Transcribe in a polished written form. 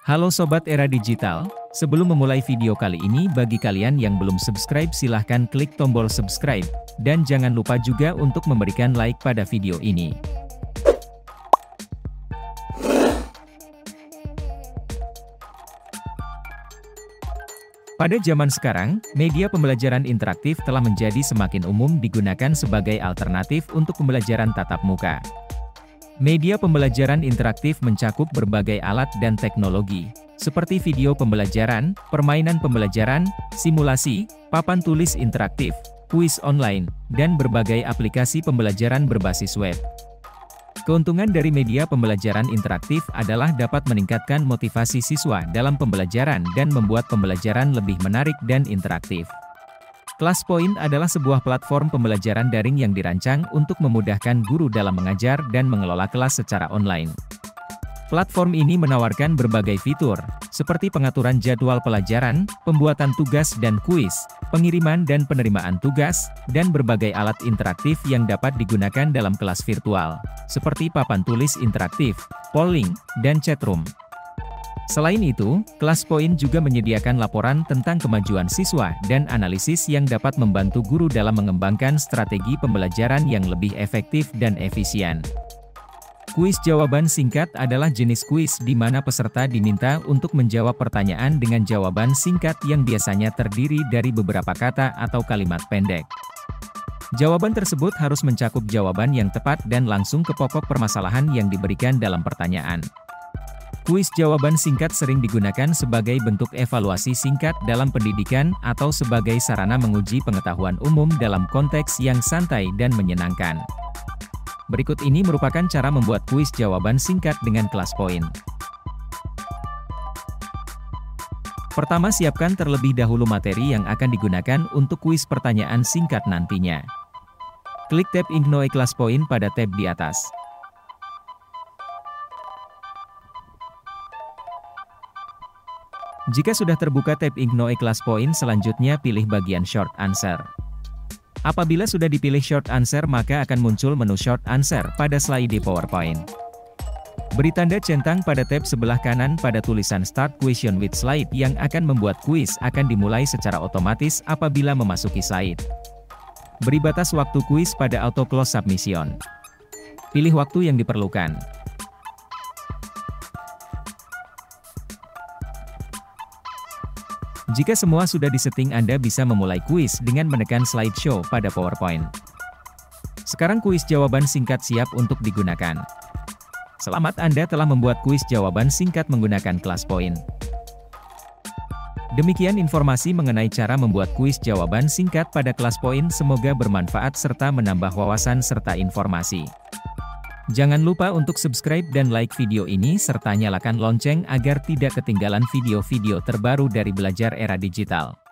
Halo Sobat Era Digital, sebelum memulai video kali ini bagi kalian yang belum subscribe silahkan klik tombol subscribe, dan jangan lupa juga untuk memberikan like pada video ini. Pada zaman sekarang, media pembelajaran interaktif telah menjadi semakin umum digunakan sebagai alternatif untuk pembelajaran tatap muka. Media pembelajaran interaktif mencakup berbagai alat dan teknologi, seperti video pembelajaran, permainan pembelajaran, simulasi, papan tulis interaktif, kuis online, dan berbagai aplikasi pembelajaran berbasis web. Keuntungan dari media pembelajaran interaktif adalah dapat meningkatkan motivasi siswa dalam pembelajaran dan membuat pembelajaran lebih menarik dan interaktif. ClassPoint adalah sebuah platform pembelajaran daring yang dirancang untuk memudahkan guru dalam mengajar dan mengelola kelas secara online. Platform ini menawarkan berbagai fitur, seperti pengaturan jadwal pelajaran, pembuatan tugas dan kuis, pengiriman dan penerimaan tugas, dan berbagai alat interaktif yang dapat digunakan dalam kelas virtual, seperti papan tulis interaktif, polling, dan chatroom. Selain itu, ClassPoint juga menyediakan laporan tentang kemajuan siswa dan analisis yang dapat membantu guru dalam mengembangkan strategi pembelajaran yang lebih efektif dan efisien. Kuis jawaban singkat adalah jenis kuis di mana peserta diminta untuk menjawab pertanyaan dengan jawaban singkat yang biasanya terdiri dari beberapa kata atau kalimat pendek. Jawaban tersebut harus mencakup jawaban yang tepat dan langsung ke pokok permasalahan yang diberikan dalam pertanyaan. Kuis jawaban singkat sering digunakan sebagai bentuk evaluasi singkat dalam pendidikan atau sebagai sarana menguji pengetahuan umum dalam konteks yang santai dan menyenangkan. Berikut ini merupakan cara membuat kuis jawaban singkat dengan ClassPoint. Pertama, siapkan terlebih dahulu materi yang akan digunakan untuk kuis pertanyaan singkat nantinya. Klik tab Ignore ClassPoint pada tab di atas. Jika sudah terbuka tab Ignore ClassPoint, selanjutnya pilih bagian Short Answer. Apabila sudah dipilih Short Answer, maka akan muncul menu Short Answer pada slide PowerPoint. Beri tanda centang pada tab sebelah kanan pada tulisan Start Question with Slide yang akan membuat kuis akan dimulai secara otomatis apabila memasuki slide. Beri batas waktu kuis pada Auto Close Submission. Pilih waktu yang diperlukan. Jika semua sudah disetting, Anda bisa memulai kuis dengan menekan slideshow pada PowerPoint. Sekarang kuis jawaban singkat siap untuk digunakan. Selamat, Anda telah membuat kuis jawaban singkat menggunakan ClassPoint. Demikian informasi mengenai cara membuat kuis jawaban singkat pada ClassPoint, semoga bermanfaat serta menambah wawasan serta informasi. Jangan lupa untuk subscribe dan like video ini serta nyalakan lonceng agar tidak ketinggalan video-video terbaru dari Belajar Era Digital.